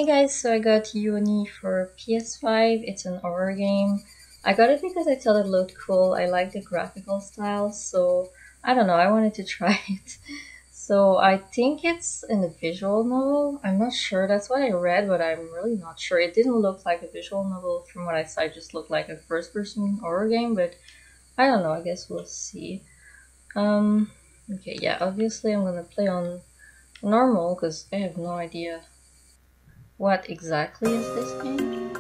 Hey guys, so I got Yuoni for PS5. It's an horror game. I got it because I thought it looked cool. I like the graphical style, so I don't know, I wanted to try it. So I think it's in a visual novel. I'm not sure. That's what I read, but I'm really not sure. It didn't look like a visual novel from what I saw. It just looked like a first-person horror game, but I don't know. I guess we'll see. Okay, yeah, obviously I'm gonna play on normal because I have no idea what exactly is this game?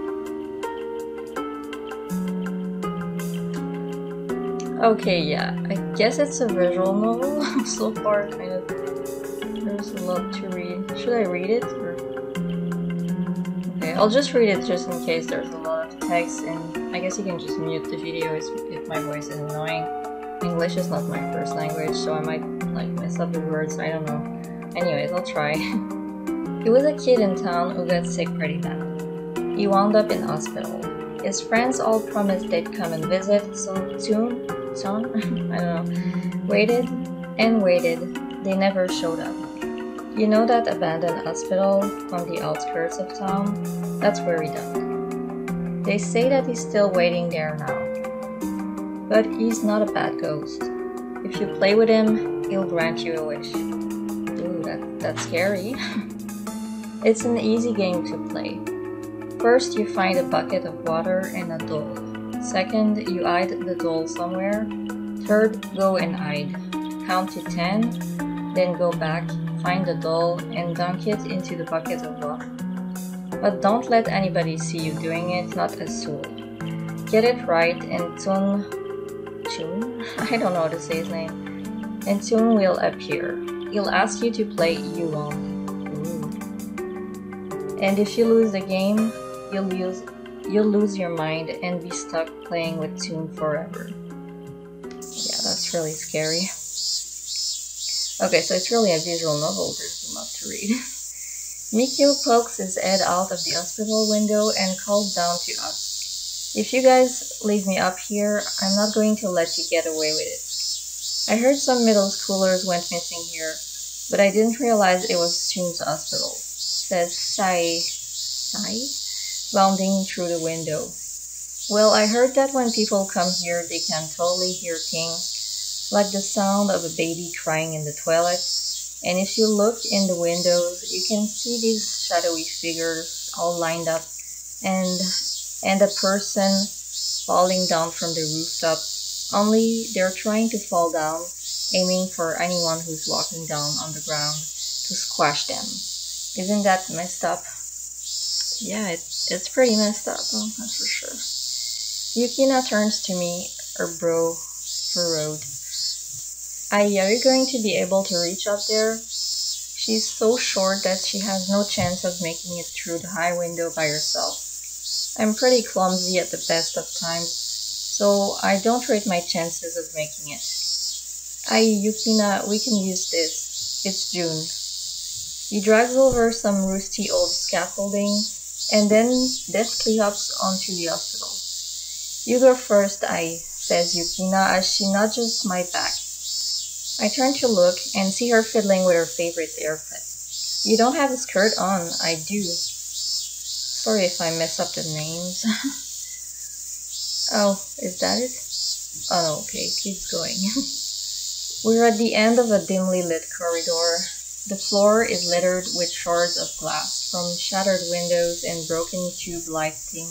Okay, yeah, I guess it's a visual novel. So far, kind of, there's a lot to read. Should I read it? Or... Okay, I'll just read it just in case there's a lot of text, and I guess you can just mute the video if my voice is annoying. English is not my first language, so I might like mess up the words, I don't know. Anyways, I'll try. He was a kid in town who got sick pretty bad. He wound up in hospital. His friends all promised they'd come and visit soon, I don't know. Waited and waited. They never showed up. You know that abandoned hospital on the outskirts of town? That's where he died. They say that he's still waiting there now. But he's not a bad ghost. If you play with him, he'll grant you a wish. Ooh, that's scary. It's an easy game to play. First, you find a bucket of water and a doll. Second, you hide the doll somewhere. Third, go and hide. Count to 10, then go back, find the doll, and dunk it into the bucket of water. But don't let anybody see you doing it, not a soul. Get it right, and Chun? I don't know how to say his name. And Chun will appear. He'll ask you to play Yuoni. And if you lose the game, you'll lose your mind and be stuck playing with Toon forever. Yeah, that's really scary. Okay, so it's really a visual novel. There's a lot to read. Mikio pokes his head out of the hospital window and calls down to us. If you guys leave me up here, I'm not going to let you get away with it. I heard some middle schoolers went missing here, but I didn't realize it was Toon's hospital, says Sai, bounding through the window. Well, I heard that when people come here, they can totally hear things, like the sound of a baby crying in the toilet. And if you look in the windows, you can see these shadowy figures all lined up, and a person falling down from the rooftop. Only they're trying to fall down, aiming for anyone who's walking down on the ground to squash them. Isn't that messed up? Yeah, it's pretty messed up, that's for sure. Yukina turns to me, her brow furrowed. Are you going to be able to reach up there? She's so short that she has no chance of making it through the high window by herself. I'm pretty clumsy at the best of times, so I don't rate my chances of making it. Yukina, we can use this. It's June. He drags over some rusty old scaffolding and then deftly hops onto the hospital. You go first, says Yukina as she nudges my back. I turn to look and see her fiddling with her favorite haircut. You don't have a skirt on, I do. Sorry if I mess up the names. Oh, is that it? Oh no, okay, keep going. We're at the end of a dimly lit corridor. The floor is littered with shards of glass from shattered windows and broken tube lighting.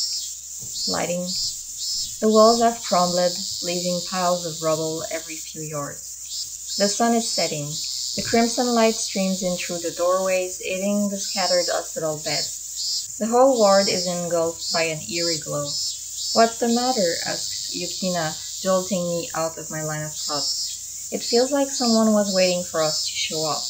The walls have crumbled, leaving piles of rubble every few yards. The sun is setting. The crimson light streams in through the doorways, hitting the scattered hospital beds. The whole ward is engulfed by an eerie glow. What's the matter? Asks Yukina, jolting me out of my line of thought. It feels like someone was waiting for us to show up.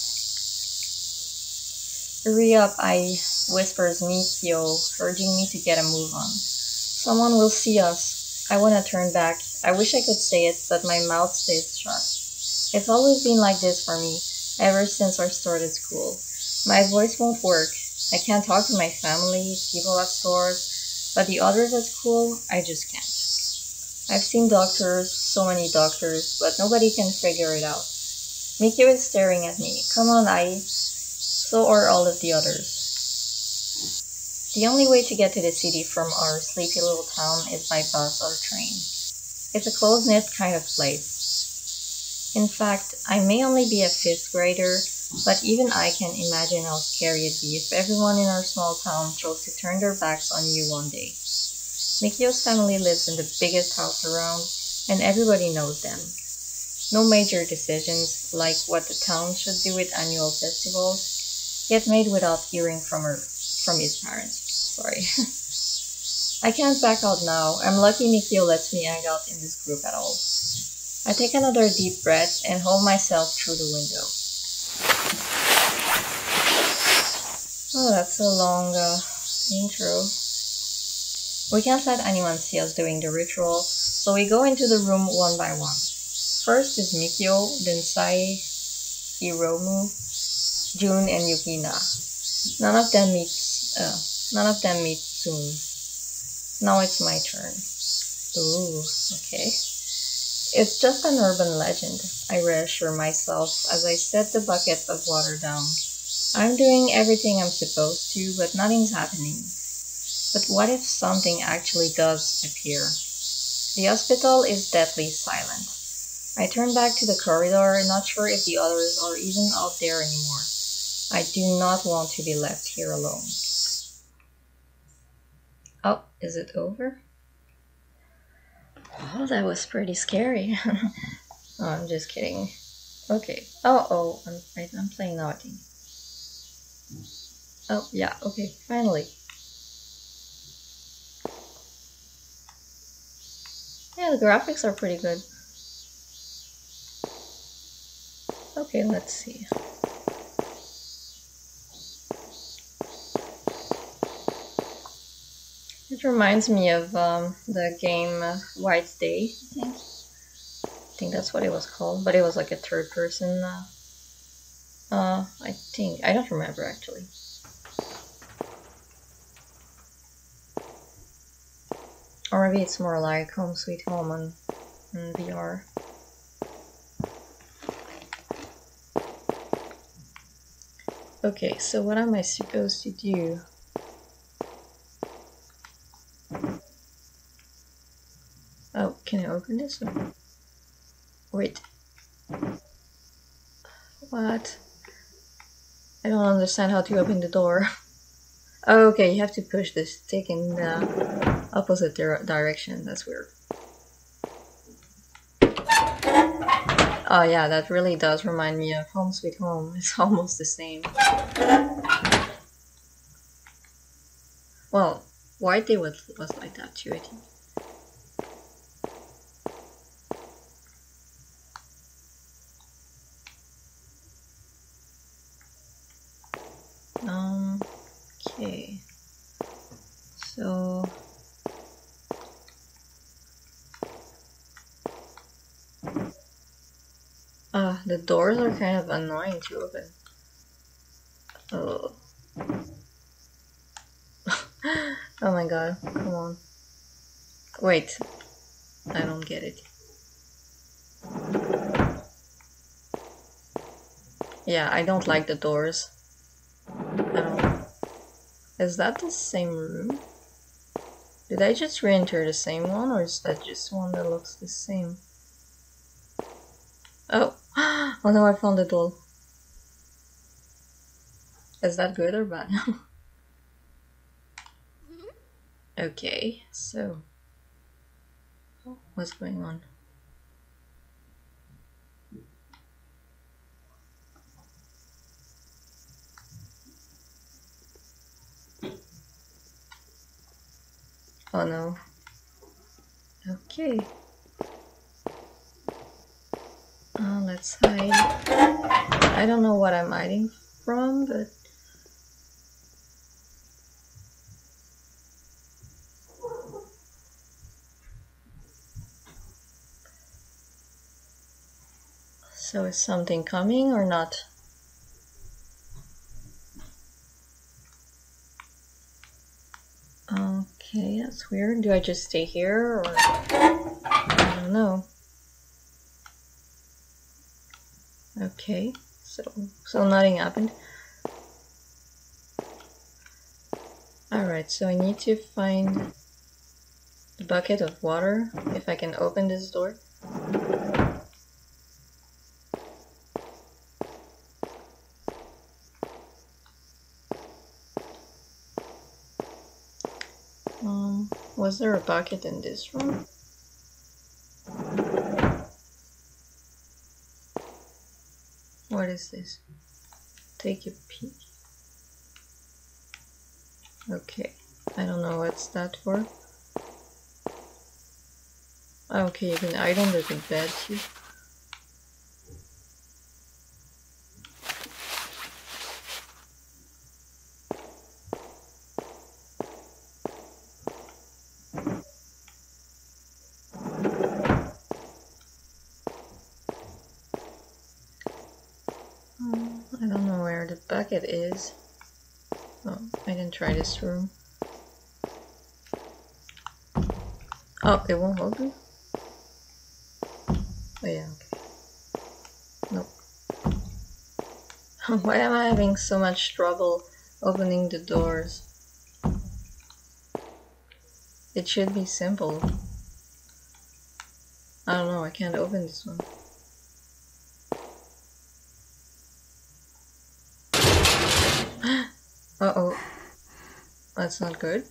Hurry up, whispers Mikio, urging me to get a move on. Someone will see us. I want to turn back. I wish I could say it, but my mouth stays shut. It's always been like this for me, ever since I started school. My voice won't work. I can't talk to my family, people at stores, but the others at school, I just can't. I've seen doctors, so many doctors, but nobody can figure it out. Mikio is staring at me. Come on, so are all of the others. The only way to get to the city from our sleepy little town is by bus or train. It's a close-knit kind of place. In fact, I may only be a 5th grader, but even I can imagine how scary it'd be if everyone in our small town chose to turn their backs on you one day. Mikio's family lives in the biggest house around, and everybody knows them. No major decisions, like what the town should do with annual festivals, get made without hearing from his parents. Sorry. I can't back out now. I'm lucky Mikio lets me hang out in this group at all. I take another deep breath and hold myself through the window. Oh, that's a long intro. We can't let anyone see us doing the ritual, so we go into the room one by one. First is Mikio, then Sai, Hiromu, Jun, and Yukina. None of them meet soon. Now it's my turn. Ooh, okay. It's just an urban legend, I reassure myself as I set the bucket of water down. I'm doing everything I'm supposed to, but nothing's happening. But what if something actually does appear? The hospital is deadly silent. I turn back to the corridor, not sure if the others are even out there anymore. I do not want to be left here alone. Oh, is it over? Oh, that was pretty scary. Oh, I'm just kidding. Okay. Oh, I'm playing now, I think. Oh, yeah, okay, finally. Yeah, the graphics are pretty good. Okay, let's see. It reminds me of the game White Day, I think. I think that's what it was called, but it was like a third person. I think. I don't remember actually. Or maybe it's more like Home Sweet Home on VR. Okay, so what am I supposed to do? Oh, can I open this one? Wait. What? I don't understand how to open the door. Oh, okay, you have to push the stick in the opposite direction. That's weird. Oh yeah, that really does remind me of Home Sweet Home. It's almost the same. Well, White Day was like that too, I think. Okay. So the doors are kind of annoying to open. Oh. Oh my god, come on. Wait, I don't get it. Yeah, I don't like the doors. at all. Is that the same room? Did I just re-enter the same one, or is that just one that looks the same? Oh! Oh no, I found the doll. Is that good or bad? Okay, so... what's going on? Oh no. Okay. Let's hide. I don't know what I'm hiding from, but... So is something coming or not? Okay, that's weird. Do I just stay here, or... I don't know. Okay, so nothing happened. Alright, so I need to find the bucket of water, if I can open this door. Was there a bucket in this room? What is this? Take a peek. Okay, I don't know what's that for. Okay, you can hide under the bed too. I don't know where the bucket is. Oh, I didn't try this room. Oh, it won't open? Oh yeah, okay. Nope. Why am I having so much trouble opening the doors? It should be simple. I don't know, I can't open this one. Uh-oh. That's not good.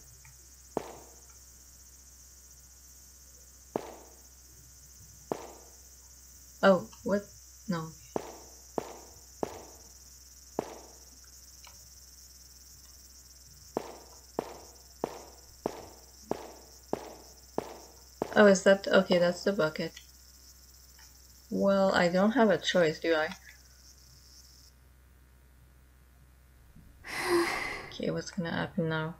Oh, what? No. Oh, is that... Okay, that's the bucket. Well, I don't have a choice, do I? Okay, what's gonna happen now?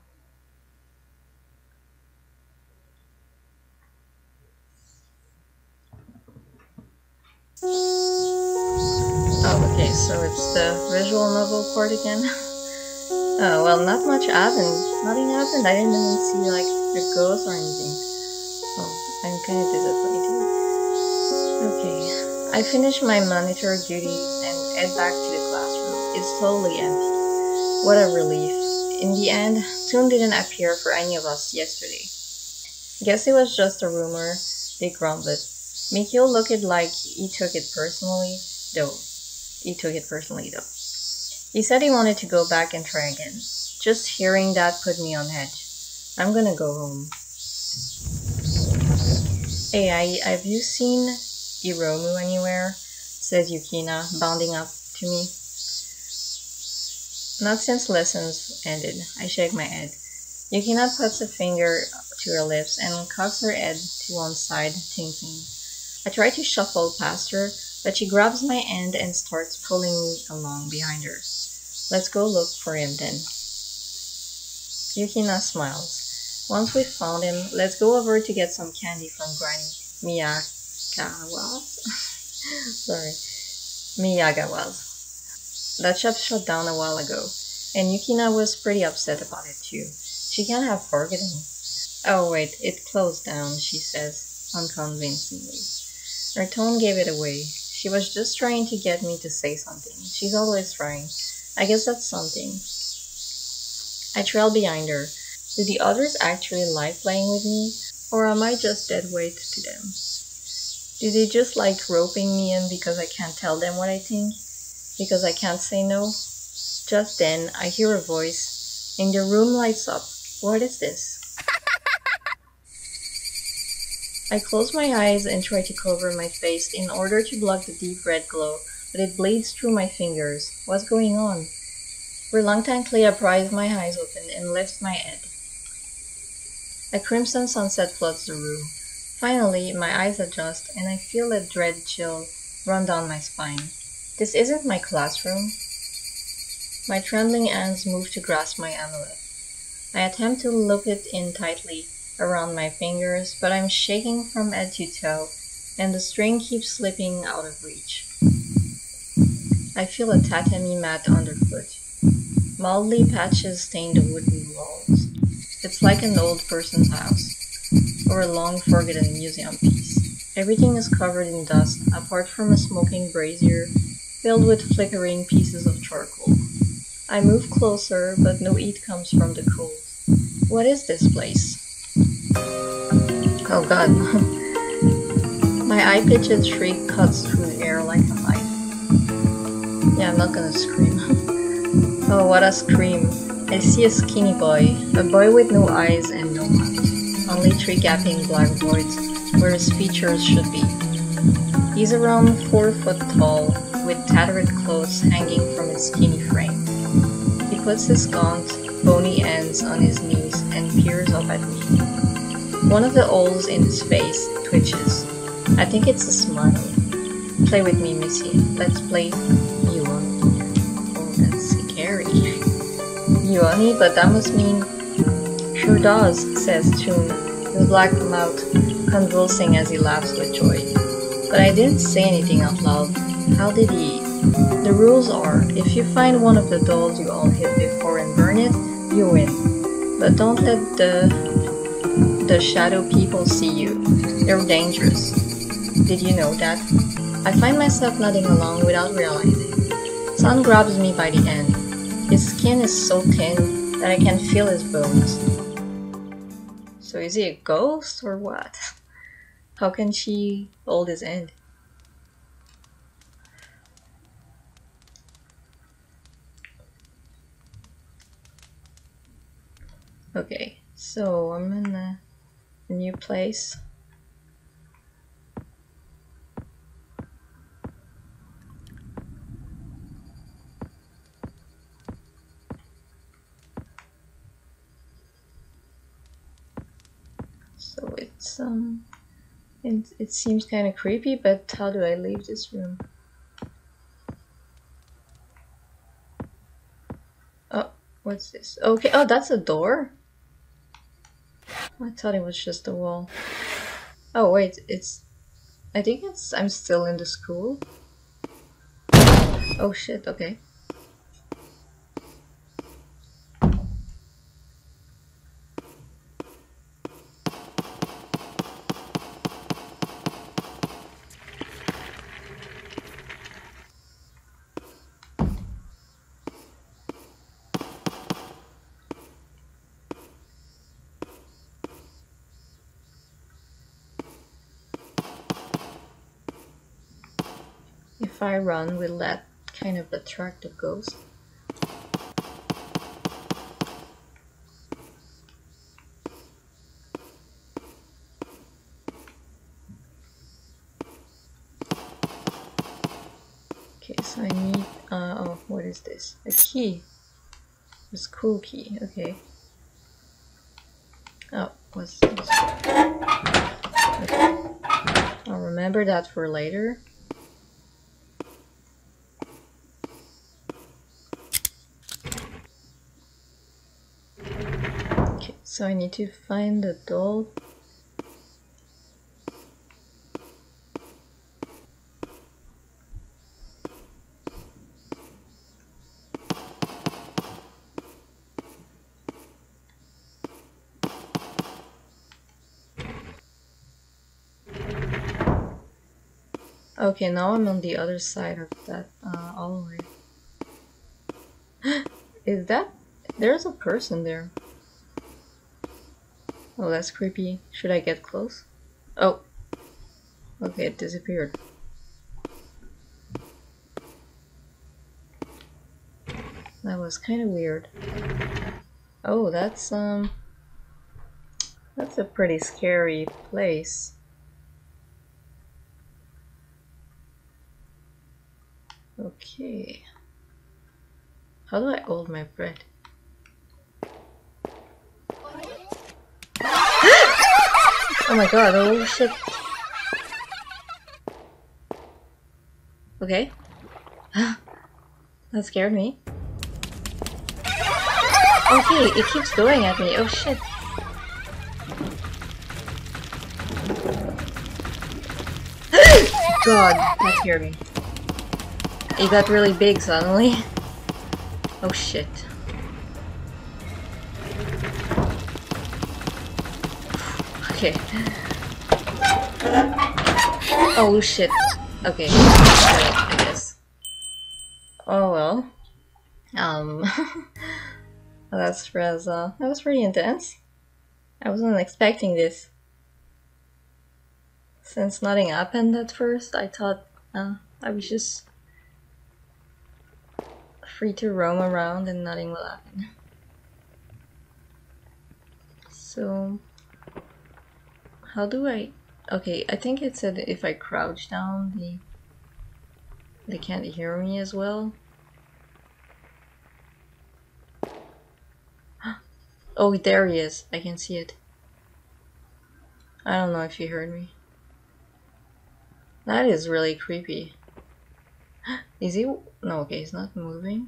Oh, okay, so it's the visual novel part again. Oh, well, not much happened. Nothing happened. I didn't even see, like, a ghost or anything. Oh, I'm kind of disappointed. Okay, I finished my monitor duties and head back to the classroom. It's totally empty. What a relief. In the end, Toon didn't appear for any of us yesterday. Guess it was just a rumor, they grumbled. Mikio looked like he took it personally, though. He said he wanted to go back and try again. Just hearing that put me on edge. I'm gonna go home. Hey, have you seen Hiromu anywhere? Says Yukina, bounding up to me. Not since lessons ended. I shake my head. Yukina puts a finger to her lips and cocks her head to one side, thinking. I try to shuffle past her, but she grabs my hand and starts pulling me along behind her. Let's go look for him then. Yukina smiles. Once we've found him, let's go over to get some candy from Granny Miyagawa's. Miyagawa's. That shop shut down a while ago, and Yukina was pretty upset about it too. She can't have forgotten. Oh wait, it closed down, she says, unconvincingly. Her tone gave it away. She was just trying to get me to say something. She's always trying. I guess that's something. I trail behind her. Do the others actually like playing with me, or am I just dead weight to them? Do they just like roping me in because I can't tell them what I think? Because I can't say no? Just then, I hear a voice, and the room lights up. What is this? I close my eyes and try to cover my face in order to block the deep red glow, but it bleeds through my fingers. What's going on? Reluctantly, I prise my eyes open and lift my head. A crimson sunset floods the room. Finally, my eyes adjust, and I feel a dread chill run down my spine. This isn't my classroom. My trembling hands move to grasp my amulet. I attempt to loop it in tightly around my fingers, but I'm shaking from head to toe, and the string keeps slipping out of reach. I feel a tatami mat underfoot. Moldly patches stain the wooden walls. It's like an old person's house, or a long-forgotten museum piece. Everything is covered in dust, apart from a smoking brazier filled with flickering pieces of charcoal. I move closer, but no heat comes from the coals. What is this place? Oh god. My high-pitched shriek cuts through the air like a knife. Yeah, I'm not gonna scream. Oh, what a scream. I see a skinny boy. A boy with no eyes and no mouth. Only 3 gaping black voids where his features should be. He's around 4 foot tall, with tattered clothes hanging from his skinny frame. He puts his gaunt, bony ends on his knees and peers up at me. One of the holes in his face twitches. I think it's a smile. Play with me, Missy. Let's play Yuoni. Oh, that's scary. Yuoni? But that must mean... Sure does, says Toon, his black mouth convulsing as he laughs with joy. But I didn't say anything out loud. How did he? The rules are, if you find one of the dolls you all hit before and burn it, you win. But don't let the shadow people see you. They're dangerous. Did you know that? I find myself nodding along without realizing. Sun grabs me by the end. His skin is so thin that I can feel his bones. So is he a ghost or what? How can she hold his end? Okay, so I'm in a new place. So it seems kind of creepy, but how do I leave this room? Oh, what's this? Okay, oh, that's a door? I thought it was just a wall. Oh wait, I think I'm still in the school. Oh shit, okay. If I run, will that kind of attract the ghost? Okay, so I need, oh, what is this? A key. A school key, okay. Oh, what's this? Okay. I'll remember that for later. Okay, so I need to find the doll. Okay, now I'm on the other side of that hallway. Is that? There's a person there. Oh, that's creepy. Should I get close? Oh. Okay, it disappeared. That was kind of weird. Oh, that's a pretty scary place. Okay. How do I hold my breath? Oh my god, oh shit. Okay. That scared me. Okay, it keeps going at me. Oh shit. God, that scared me. It got really big suddenly. Oh shit. Okay. Oh shit. Okay. I guess. Oh well. That was pretty intense. I wasn't expecting this. Since nothing happened at first, I thought I was just free to roam around and nothing will happen. So, how do I... Okay, I think it said if I crouch down, they can't hear me as well. Oh, there he is. I can see it. I don't know if you heard me. That is really creepy. Is he... No, okay, he's not moving.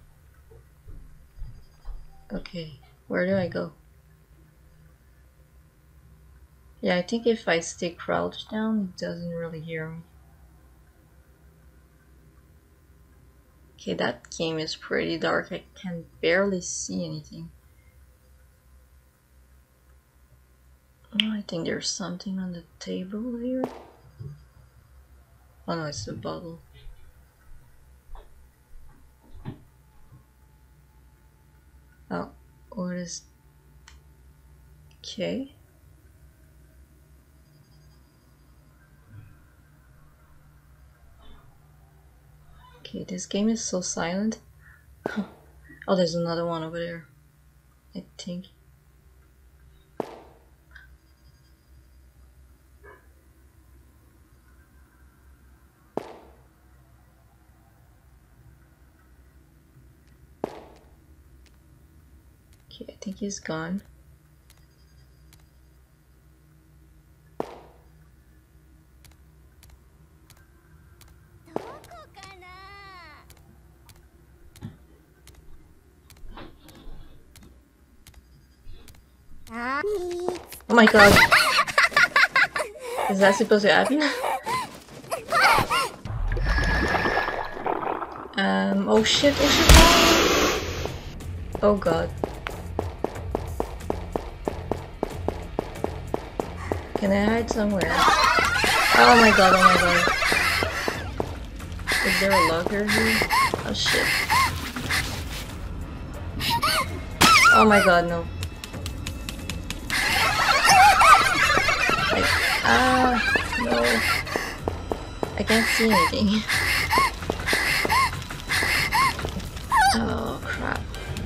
Okay, where do I go? Yeah, I think if I stay crouched down, it doesn't really hear me. Okay, that game is pretty dark. I can barely see anything. Oh, I think there's something on the table here. Oh no, it's the bottle. Oh, what is... Okay. Okay, this game is so silent. Oh, there's another one over there, I think. Okay, I think he's gone. Oh my god. Is that supposed to happen? Oh shit, oh shit. Oh god. Can I hide somewhere? Oh my god, oh my god. Is there a locker here? Oh shit. Oh my god, no. No. I can't see anything. Oh crap.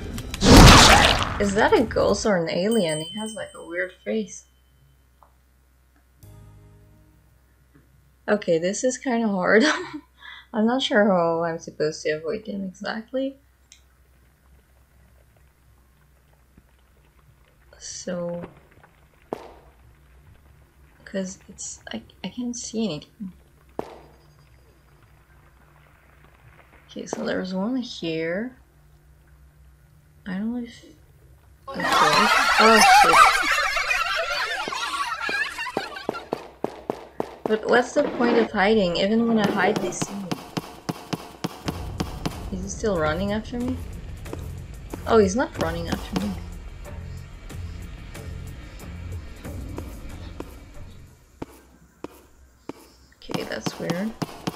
Is that a ghost or an alien? He has like a weird face. Okay, this is kind of hard. I'm not sure how I'm supposed to avoid him exactly. So... Because it's... I can't see anything. Okay, so there's one here. I don't know if... Okay. Oh shit. But what's the point of hiding? Even when I hide, they see me. Is he still running after me? Oh, he's not running after me. Okay, that's weird.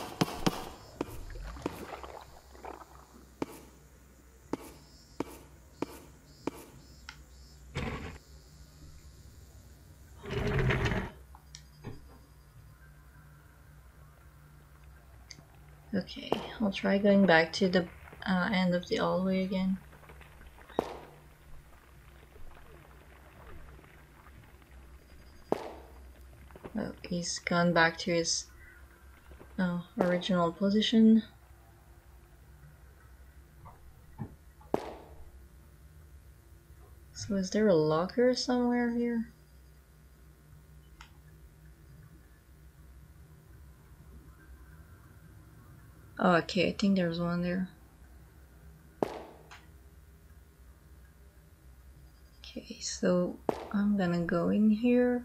Okay, I'll try going back to the end of the hallway again. Oh, he's gone back to his original position. So is there a locker somewhere here? Oh, okay, I think there's one there. Okay, so I'm gonna go in here.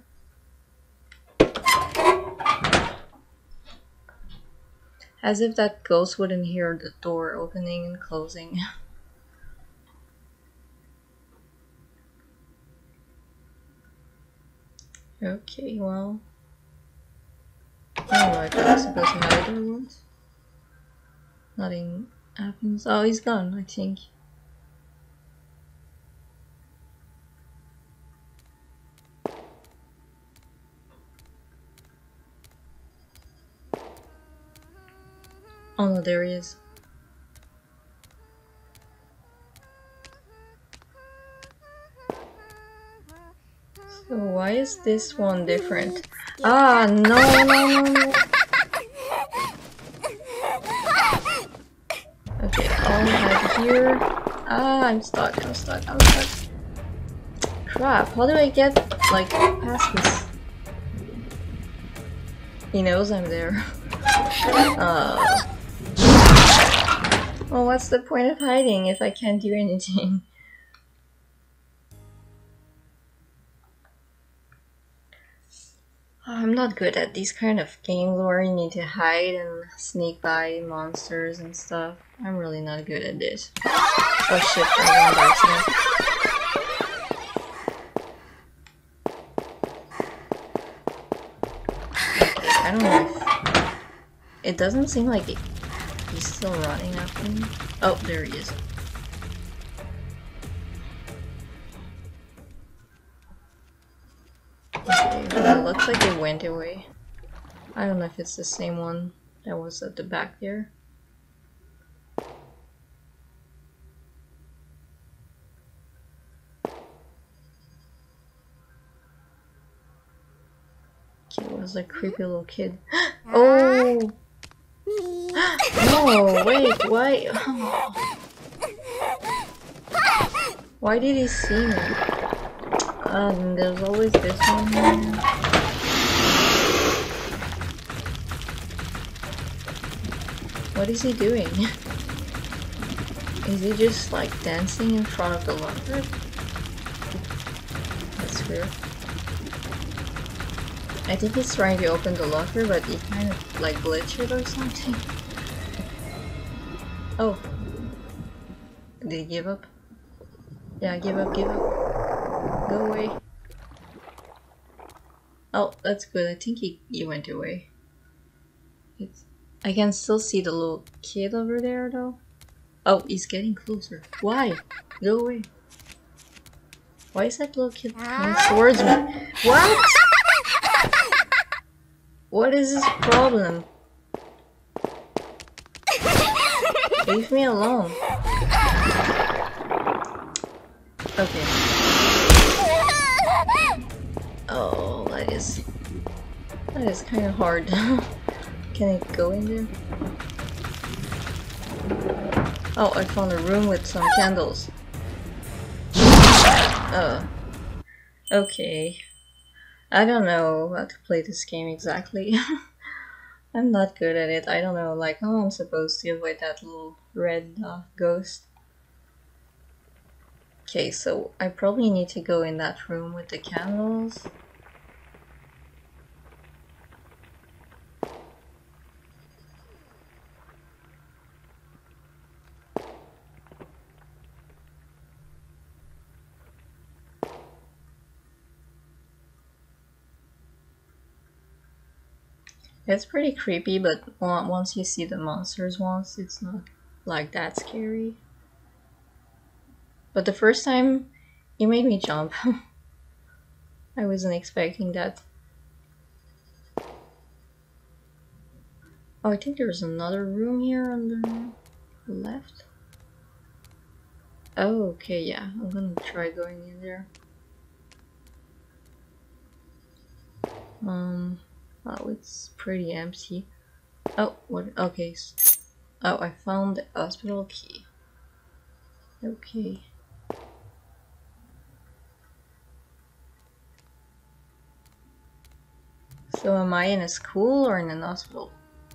As if that ghost wouldn't hear the door opening and closing. Okay, well... I don't know if I'm supposed to hide or what. Nothing happens. Oh, he's gone, I think. Oh no, there he is. So why is this one different? Ah, no, no, no, no. Okay, I'll have here. Ah, I'm stuck, I'm stuck, I'm stuck. Crap, how do I get, like, past this? He knows I'm there. Well, what's the point of hiding if I can't do anything? I'm not good at these kind of games where you need to hide and sneak by monsters and stuff. I'm really not good at this. Oh shit, I went by accident. I don't know if... It doesn't seem like he's still running after me. Oh, there he is. Okay, well, it looks like it went away. I don't know if it's the same one that was at the back there. Okay, it was a creepy little kid. Oh! No, wait, why? Oh. Why did he see me? There's always this one here. What is he doing? Is he just like dancing in front of the locker? That's weird. I think he's trying to open the locker, but he kind of like glitched it or something. Oh. Did he give up? Yeah, give up, give up. Go away. Oh, that's good. I think he went away. I can still see the little kid over there though. Oh, he's getting closer. Why? Go away. Why is that little kid coming towards me? What? What is his problem? Leave me alone. Okay. Oh, that is kind of hard. Can I go in there? Oh, I found a room with some candles. Oh. Okay. I don't know how to play this game exactly. I'm not good at it. I don't know like how I'm supposed to avoid that little red ghost. Okay, so I probably need to go in that room with the candles. It's pretty creepy, but once you see the monsters once, it's not like that scary. But the first time, it made me jump. I wasn't expecting that. Oh, I think there's another room here on the left. Oh, okay, yeah. I'm gonna try going in there. Oh, it's pretty empty. Oh, what? Okay. Oh, I found the hospital key. Okay. So am I in a school or in an hospital?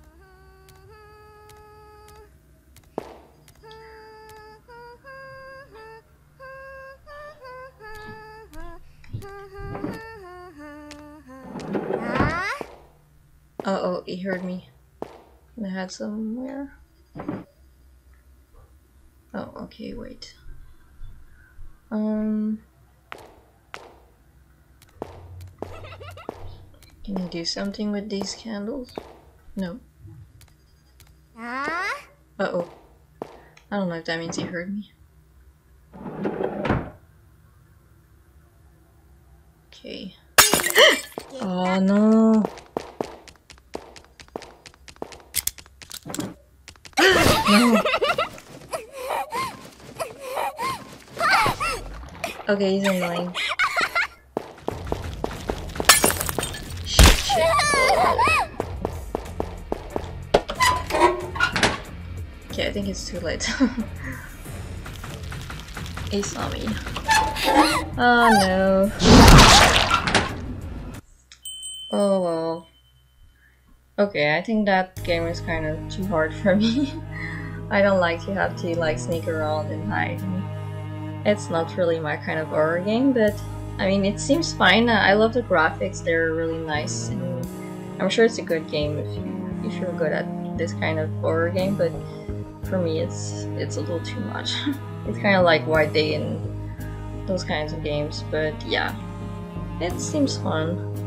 Uh-oh, he heard me. I had somewhere. Oh, okay, wait. Can I do something with these candles? No. Uh-oh. I don't know if that means he heard me. Okay. Oh no. Okay, he's annoying. Shit. Okay, I think it's too late. He saw me. Oh no. Oh well. Okay, I think that game is kind of too hard for me. I don't like to have to like sneak around and hide. It's not really my kind of horror game, but I mean it seems fine. I love the graphics; they're really nice, and I'm sure it's a good game if you're good at this kind of horror game. But for me, it's a little too much. It's kind of like White Day and those kinds of games. But yeah, it seems fun.